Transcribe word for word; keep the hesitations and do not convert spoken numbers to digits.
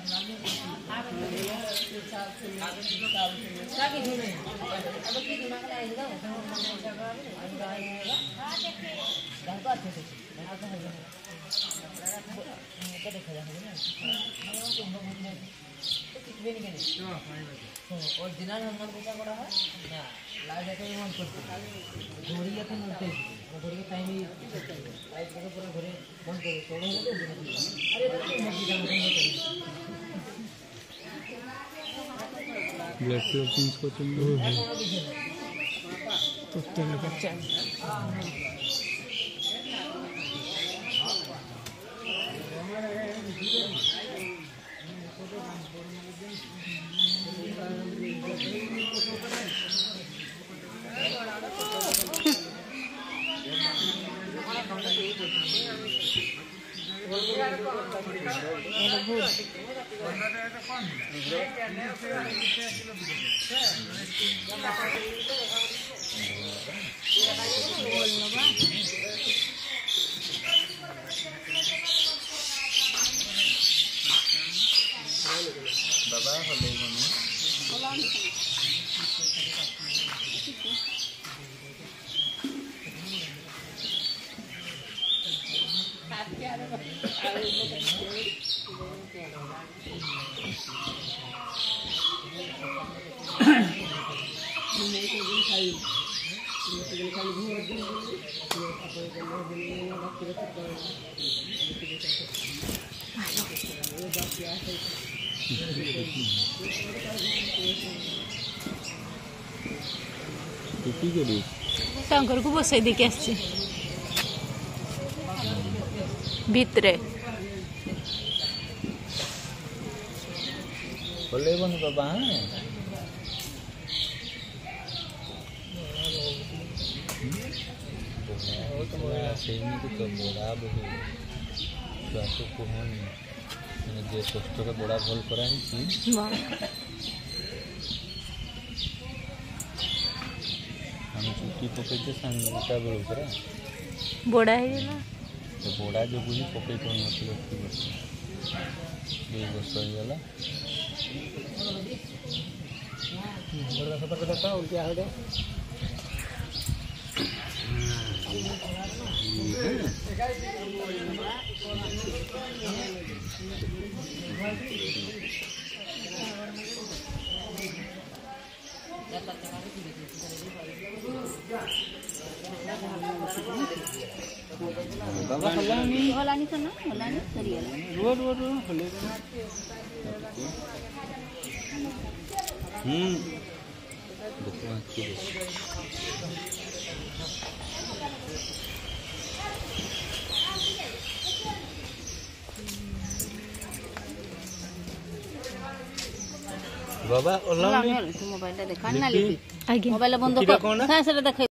Original Hanuman पूजा करा है ना लाइट है तो मन करते घोड़ी है तो नलते घोड़ी के टाइम ही लाइट को पूरा घरे बंद कर सोने में तो अरे तो मत जा मत ब्लड प्रोटीन्स को तुम तो तुम बच्चा बाबा हेलो मम्मी शंकर को बसई देके आसছি ভিতরে बोले बन बाबा हैं वो तो बड़ा सही नहीं तो बड़ा बहुत स्वास्थ्य को हम मैंने जो स्वास्थ्य का बड़ा भल करा है कि हम चुट्टी पकड़ के संगीता बेल करा बड़ा है ना तो बड़ा जो बुझी पकड़ कर मतलब की बस दो वर्ष हो गया बड़ा सा पकड़ था और क्या हो गया बाबा हलानी हलानी करना हलानी करिए रोड रोड हले हम्म देखो अच्छी बाबा हलानी मोबाइल देखा ना लेके मोबाइल बंद कर।